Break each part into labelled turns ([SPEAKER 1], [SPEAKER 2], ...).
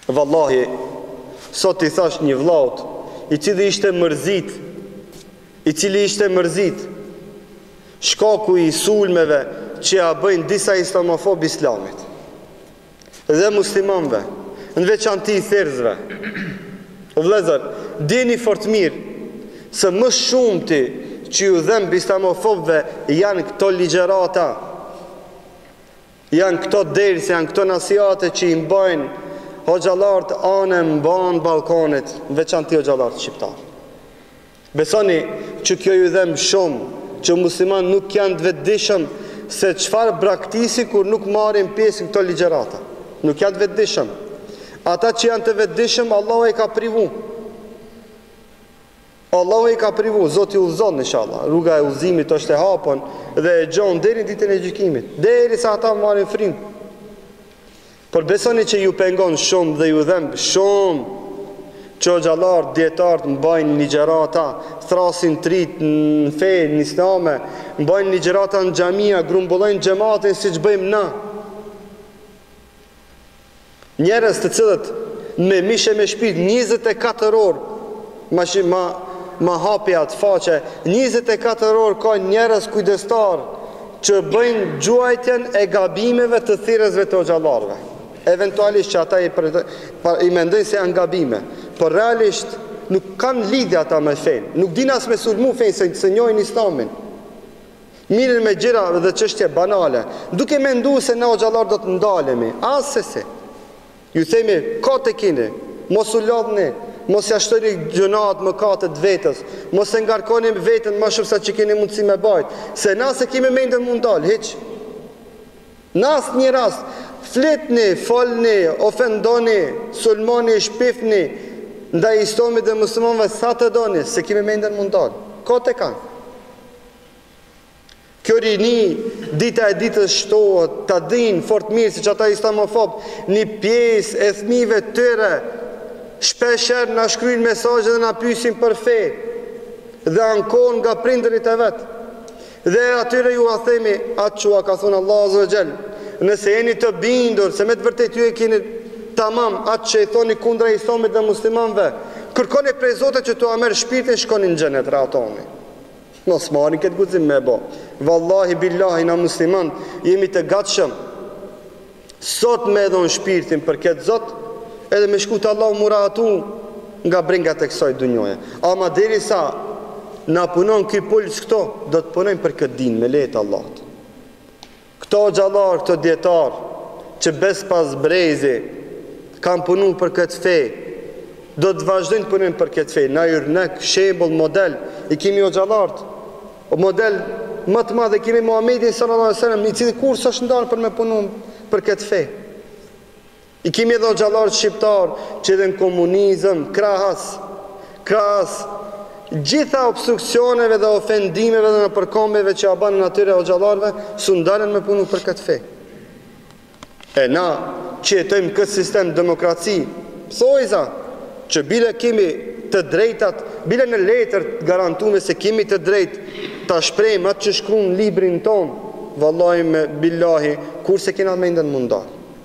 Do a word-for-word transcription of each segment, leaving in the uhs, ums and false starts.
[SPEAKER 1] Vallahi, sot i thash një vllaut, i cili ishte mërzit, i cili ishte mërzit, shkaku i sulmeve që ja bëjnë disa islamofob islamit dhe muslimanve, në veçanti i therzve. O vëllezër, dini fort mirë se më shumë ti që ju dhem islamofobve janë këto ligjerata, janë këto derse, janë këto nasiate që i mbajnë hoxhallarët anë mban balkonit, në veçanti hoxhallarët shqiptar. Besoni që kjo ju dhem shumë, që musliman nuk janë të vetëdijshëm se çfarë braktisi kur nuk marrin pjesë në këto ligjerata. Nuk janë të vetëdijshëm. Ata që janë të vetëdijshëm, Allahu e ka privu. Allahu e ka privu, Zoti udhëzon inshallah. Rruga e udhëzimit është e hapur dhe e gjon deri në ditën e gjykimit, derisa ata marrin frym. Por besoni që ju pengon shumë dhe ju dhem shumë që hoxhallarët, dietarët mbajnë ligjerata, thrasin trit në fe, në islame, mbajnë ligjerata në xhamia, grumbullojnë xhamatin siç bëjmë na. Njerëz të cilët me mishe me shpirt njëzet e katër orë ma, ma, ma hapi atë faqe, njëzet e katër orë ka njerëz kujdestar që bëjnë gjuajtjen e gabimeve të thirrësve të hoxhallarëve. Eventualisht që ata i, i mendojnë se janë gabime, por realisht nuk kanë lidhje ata me fenë, nuk din as me sulmu fenë se, se njohin islamin. Miren me gjëra dhe çështje banale, duke menduar se na hoxhallar do të ndalemi, as se si. Ju themi, ka të kini, mos u lodhni, mos ja shtoni gjunat më katët vetës, mos e ngarkoni vetën më shumë sa që keni mundësi me bajt, se na se kemi mendën mund dal, hiç. Në asë një rast, flitni, folni, ofendoni, sulmoni, shpifni, ndaj islamit dhe muslimanëve sa të doni, se kemi mendën mund dal. Ka të kanë. Kjo rini, dita e ditës shtohet, ta din fort mirë si që ata islamofob, një pjesë e fëmijëve tëre, shpesher na shkruajnë mesazhe dhe na pyesin për fe, dhe ankon nga prindërit e vet. Dhe atyre ju a themi, atë që a ka thonë Allah azza wa jall, nëse jeni të bindur se me të vërtetë ju e keni tamam atë që i thoni kundra islamit dhe muslimanëve, kërkoni prej Zotit që t'u merr shpirtin, shkoni në xhenet, rahatoni. Mos marrin këtë guxim me bë. Wallahi billahi na musliman jemi të gatshëm sot me dhon shpirtin për këtë Zot, edhe me shkut Allahu muratu nga brengat e kësaj dunjoje. Ama derisa na punon ky puls këto, do të punojmë për këtë din me lehtë Allahut. Këto xhallar, këto dietar që bes pas brezi kanë punuar për këtë fe, do të vazhdojnë të punojnë për këtë fe. Na yrnek shembull model i kemi xhallart. O model më të madh e kemi Muhamedit sallallahu alaihi wasallam, i cili kurse është ndarë për me punu për këtë fe. I kemi edhe xhallarët shqiptar që edhe në komunizëm, krahas, krahas gjitha obstruksioneve dhe ofendimeve dhe në përkombjeve që a banë në atyre xhallarëve, su ndalen me punu për këtë fe. E na që jetojmë këtë sistem demokraci, thojza që bile kemi të drejtat, bile në letër garantume se kemi të drejt ta shprejmë atë që shkruan në librin ton, vallahi me billahi, kurse kena mendën mundar.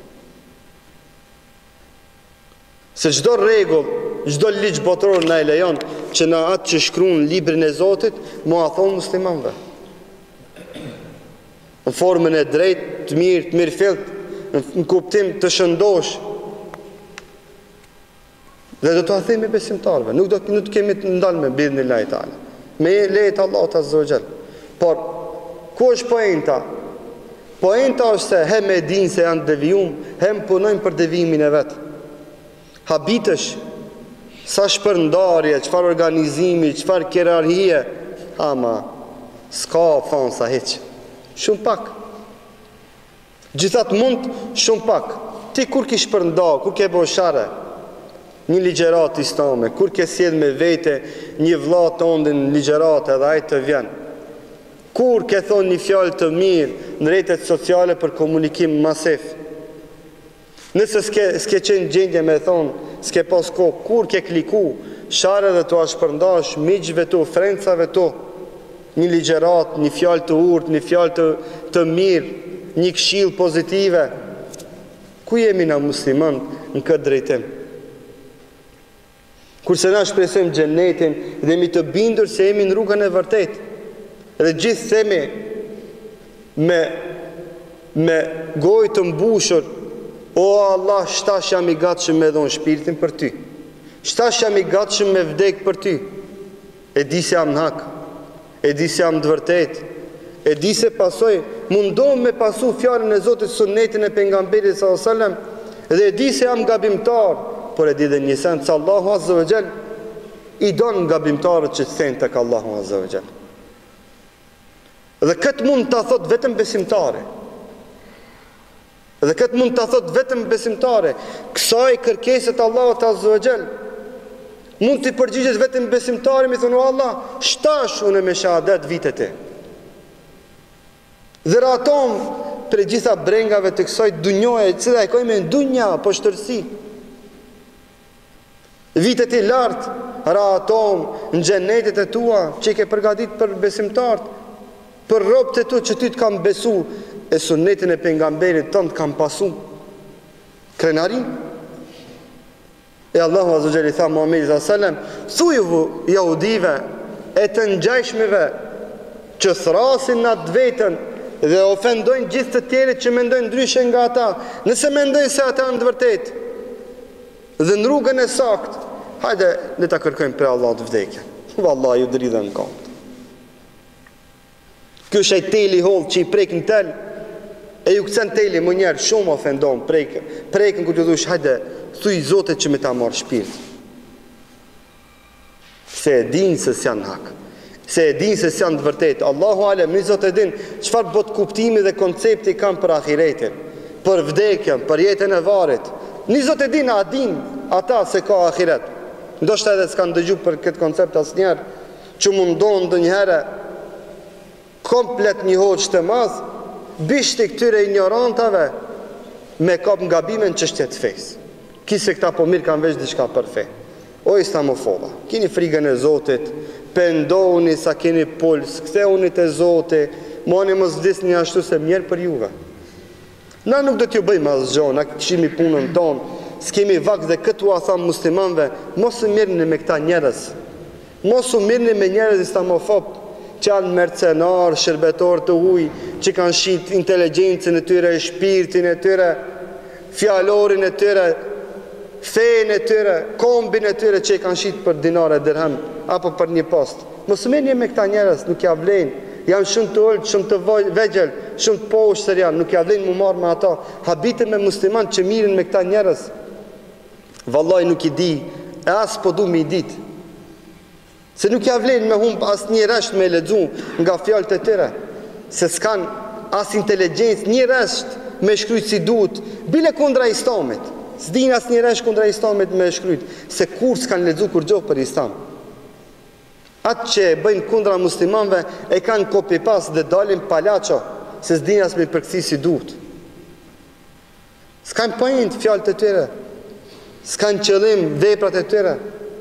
[SPEAKER 1] Se çdo rregull, çdo ligj botror na e lejon që na atë që shkruan në librin e Zotit, mu a thon muslimanëve. Në formën e drejtë, të mirë, të mirëfillt, në kuptim të shëndosh. Dhe do të a themi besimtarve, nuk do nuk kemi të ndalë me bidhni lajt ala. Me lejt Allah të azzogjel. Por, ku është poenta? Poenta është se hem e din se janë devijum, hem punojnë për devijimin e vetë. Habitësh, sa shpërndarje, qëfar organizimi, qëfar kjerarhije, ama, s'ka fanë sa heqë. Shumë pak. Gjithat mund, shumë pak. Ti kur ki shpërnda, kur ke bo share, një ligjerat islame, kur ke sjell me vete një vlla tëndin ligjerat edhe ai të vjen, kur ke thonë një fjalë të mirë në rrjetet sociale për komunikim masiv, nëse s'ke, s'ke qenë gjendje me thonë, s'ke pas kohë, kur ke kliku share dhe të ashpërndash miqve tu, frencave tu, një ligjerat, një fjalë të urtë, një fjalë të, të mirë, një këshill pozitive, ku jemi na musliman në këtë drejtim. Kurse na shpresojmë xhenetin dhe jemi të bindur se jemi në rrugën e vërtetë. Dhe gjithë themi me me gojë të mbushur: o Allah, shtash jam i gatshëm me dhon shpirtin për ty. Shtash jam i gatshëm me vdek për ty. E di se jam në hak, e di se jam të vërtetë, e di se pasoj mundohem me pasu fjalën e Zotit, sunetin e pejgamberit sallallahu alajhi wasallam, dhe e di se jam gabimtar, por e di dhe një send se Allahu azza wa jall i don gabimtarët që thënë tek Allahu azza wa jall. Dhe këtë mund ta thot vetëm besimtari. Dhe këtë mund ta thot vetëm besimtari. Kësaj kërkesët Allahut azza wa jall mund të përgjigjet vetëm besimtari, mi thonë: o Allah, shtash unë me shahadet vitet e. Dhe raton për gjitha brengave të kësaj dunjoje, cila e kojme në dunja, po shtërsi. Vitet e lartë, raton në xhenetet e tua, që i ke përgatit për besimtartë, për robët e tu që ty të kam besu, e sunetin e pejgamberit tënd kam pasu. Krenarin. E Allahu azza wa jalla tha Muhamedit sallallahu alaihi wasallam: thuju jahudive e të ngjashmeve që thrasin në atë vetën dhe ofendojnë gjithë të tjerët që mendojnë ndryshe nga ata, nëse mendojnë se ata janë të vërtetë dhe në rrugën e saktë, hajde le ta kërkojmë për Allahut vdekjen. Vallahi ju dridhen në kot. Ky është ai teli holl që i prek në tel, e ju këcen teli më njerë shumë ofendon, prek, prekën kur të dhush: hajde, thuj Zotit që me ta marrë shpirt. Se e din se s'janë hak, se e din se s'janë të vërtetë. Allahu alem, një Zot e din çfarë bot kuptimi dhe koncepti kanë për ahiretin, për vdekjen, për jetën e varrit. Një Zot e din, a din ata se ka ahiret. Ndoshta edhe s'kan dëgjuar për këtë koncept asnjëherë, që mundon ndonjëherë komplet një hoxh të madh bishti këtyre ignorantave me kap ngabimin çështje të fesë. Kise këta po mirë kanë veç diçka për fe. O islamofoba, kini frikën e Zotit, pendohuni sa keni puls, ktheuni te Zoti, moni mos vdisni ashtu se mjerë për juve. Na nuk do t'ju bëjmë asgjë, na kishimi punën tonë, s'kemi vakt dhe këtu a tham muslimanve: mos u mirëni me këta njerëz. Mos u mirëni me njerëz islamofob që janë mercenar, shërbetor të huj, që kanë shit inteligjencën e tyre, shpirtin e tyre, fjalorin e tyre, fejën e tyre, kombin e tyre që i kanë shit për dinare dirhem apo për një post. Mos u mirëni me këta njerëz, nuk ja vlen. Janë shumë të ullë, shumë të vegjel, shumë të poshtër janë, nuk ja vlen mu marë me ata. Habite me musliman që mirin me këta njerëz. Vallaj nuk i di, e as po du me i dit. Se nuk ja vlen me humb as një resht me lexu nga fjalët e tyre, se s'kan as inteligjencë, një resht me shkryt si duhet, bile kundra islamit. S'din as një resht kundra islamit me shkryt, se kur s'kan lexu kur gjohë për islam. Atë që e bëjnë kundra muslimanve e kanë kopi pas dhe dalin palaço, se s'din as me përkëthi si duhet. S'kan pojnë fjalët e tyre, s'kan qëllim veprat e tyre.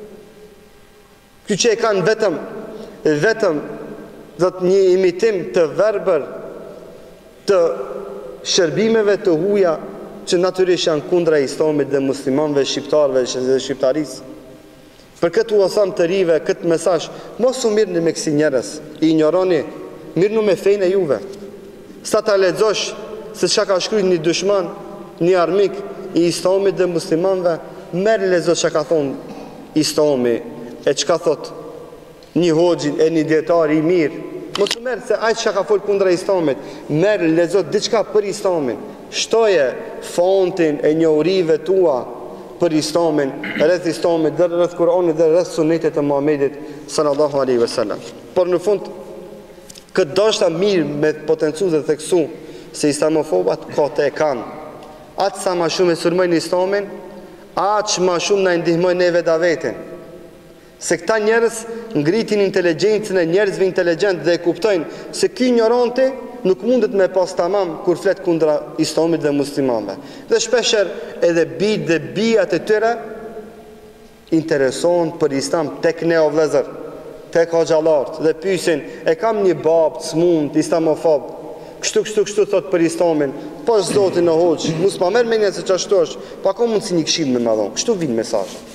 [SPEAKER 1] Ky që e kanë vetëm, vetëm dhe një imitim të verbër të shërbimeve të huja që natyrisht janë kundra islamit dhe muslimanve, shqiptarve dhe shqiptarisë. Për këtë u tham të rive, këtë mesazh, mos u mirëni me kësi njerëz, i ignoroni, mirënu me fejnë e juve. Sa ta lexosh se çka ka shkruar një dushman, një armik i islamit dhe muslimanve, merr lexo çka ka thonë Islami, e çka thot një hoxhin e një dietar i mirë. Mos u merr se ai çka ka fol kundra islamit, merr lexo diçka për islamin. Shtoje fontin e njohurive tua për islamin, rreth islamit, dhe rreth Kur'anit dhe rreth sunetit të Muhamedit sallallahu alaihi wasallam. Por në fund, këtë dashta mirë me potencu dhe theksu se islamofobat kote e kanë. Atë sa ma shumë e sulmojnë islamin, atë që ma shumë na ndihmojnë neve davetin. Se këta njerëz ngritin inteligjencën e njerëzve inteligjent dhe e kuptojnë se ky ignoranti nuk mundet me pas tamam kur flet kundra islamit dhe muslimanve. Dhe shpesher edhe bijt dhe bijat e tyre interesohen për islam tek ne o vëllezër, tek hoxhallart dhe pyesin: e kam një bab të smund islamofob, kështu, kështu, kështu, thot për Islamin, pa zotin në hoqë, mus pa merë menja se që ashtu është, pa ka mundë si një këshim me madhon, kështu vinë mesajët.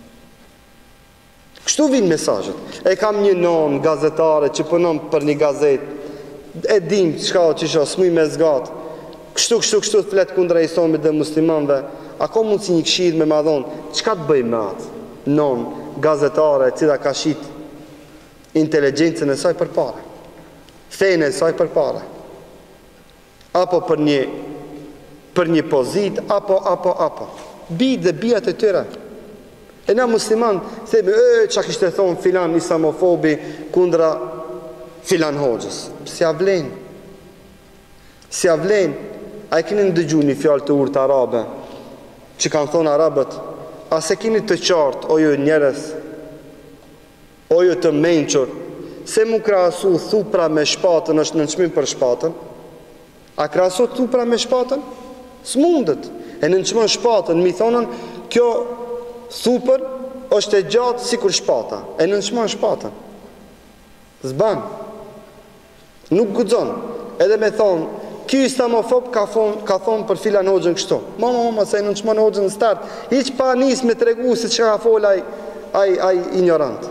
[SPEAKER 1] Kështu vinë mesajët. E kam një non gazetare që punon për një gazet, e dim qka që isha, smuj me zgatë, kështu, kështu, kështu të fletë kundra Islamit dhe muslimanve, a ka mundë si një këshim me madhon, qka të bëjmë me atë? Non gazetare, cila ka shit inteligencën e saj për pare, fejnë e saj për pare, apo për një për një pozit, apo, apo, apo bijt dhe bijat e tyre. E na musliman themi, e, qa kishte thonë filan islamofobi kundra filan hoxhës. Si avlen si avlen a e keni ndëgju një fjallë të urtë arabe që kanë thonë arabët, a se keni të qartë, o ju njerës, o ju të menqër, se mu krasu thupra me shpatën është në nënçmim për shpatën? A krasu thupra me shpatën? S'mundet. E në nënçmon shpatën, mi thonën, kjo thupër është e gjatë si kur shpata. E në nënçmon shpatën. Zban. Nuk guxon. Edhe me thonë, ky islamofob ka thonë ka thon për filan hoxhën kështu. Mama, mama, se e nënçmon hoxhën në start, hiq pa nis me tregu se çka ka fol ai ai ai ignorant.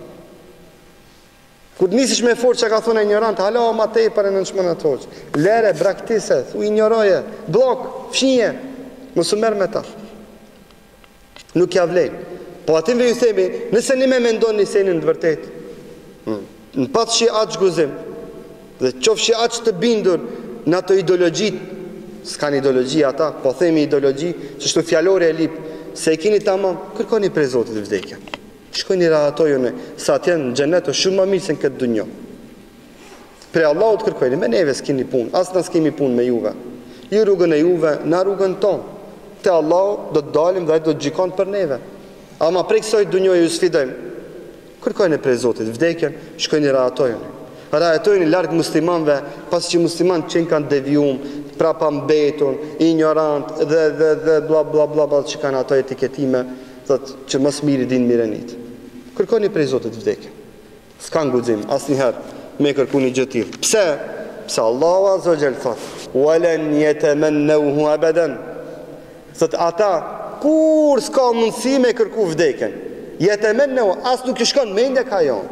[SPEAKER 1] Kur nisish me fort që ka thonë ignorant, hala ma te për e në nëshmën atë hoqë. Lere, braktise, u ignoroje, blok, fshinje, mësë merë me ta. Nuk ja vlejnë. Po atim ve ju themi, nëse një me mendon një senin të vërtet, në patë shi aqë guzim, dhe qof shi aqë të bindur në ato ideologjit, s'kan ideologji ata, po themi ideologji, që shtu fjallore e lip, se e kini tamam, kërkoni prej Zotit vdekja. Shkojnë i rahatojone, sa atjenë në gjenet o shumë më mirë se në këtë dunjo. Pre Allahut kërkojnë, me neve s'kini punë, asë në s'kemi punë me juve. Ju rrugën e juve, na rrugën tonë. Te Allahut do të dalim dhe do të gjikon për neve. Ama prej kësoj dunjo ju sfidojmë. Kërkojnë e prej Zotit vdekjen, shkojnë i rahatojone. Rahatojnë i largë muslimanve, pas që musliman qenë kanë devijum, prapa mbeton, ignorant, dhe, dhe, dhe bla bla bla bla që kanë ato etiketime, thot që mos miri din mirenit. Kërkoni prej Zotit vdekje. S'kan guxim asnjëherë me kërku një gjë të tillë. Pse? Pse Allahu Azza wa Jall thot: "Walan yatamannahu abadan." Thot ata kur s'ka mundësi me kërku vdekjen. Yatamannahu, as nuk i shkon mendja ka jon.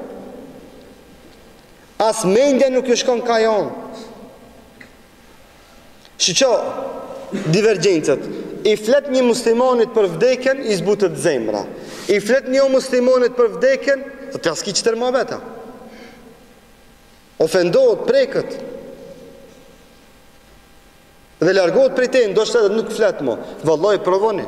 [SPEAKER 1] As mendja nuk i shkon ka jon. Shiqo divergjencët. I flet një muslimanit për vdekjen, i zbutët zemra. I flet një muslimanit për vdekjen, të të jaski qëtër ma veta. Ofendohet, prekët. Dhe largohet prej te, ndoshtë edhe nuk flet mo. Vallaj, provoni.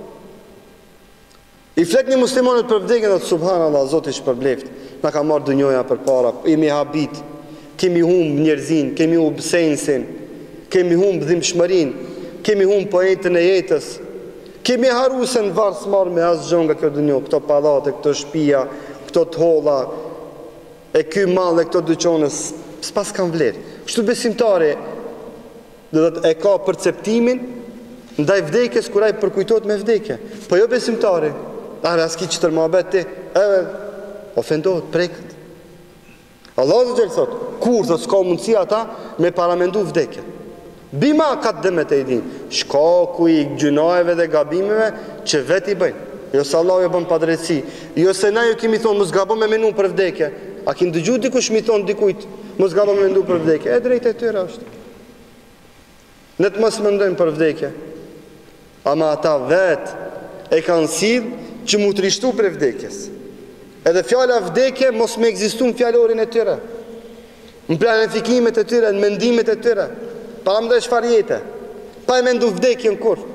[SPEAKER 1] I flet një muslimanit për vdekjen, dhe të subhanallah, Zoti që për bleft, na ka marrë dënjoja për para, imi habit, kemi humb njerëzin, kemi humb sensin, kemi humb dhimbshmërin, kemi humb poetën e jetës, kemi haru se në varë s'marë me asë gjën nga kjo dënjo, këto palate, këto shpia, këto të holla, e ky mall e këto dyqonës, s'pas kanë vlerë. Kështu besimtari dhe dhe e ka perceptimin ndaj vdekjes kur ai përkujtohet me vdekje. Po jo besimtari, a raski që tërmabet ti, edhe ofendohet, prekët. Allah zë gjelë thot, kur thot s'ka mundësi ata me paramendu vdekje. Bima ka të dëmet e i din, shkaku i gjunajve dhe gabimeve që vet i bëjnë. Jo se Allah jo bën padrejtësi, jo se na jo kemi thonë, mos gabon me menu për vdekje. A kin dëgju dikush mi thonë dikujt, mos gabon me menu për vdekje. E drejt e tyre është. Ne të mos mendojmë për vdekje. Ama ata vet e kanë sill që mu të rishtu për vdekjes. Edhe fjala vdekje mos me ekzistu në fjallorin e tyre, në planifikimet e tyre, në mendimet e tyre. Para më dhe shfar jetë, pa e me ndu vdekjen kur.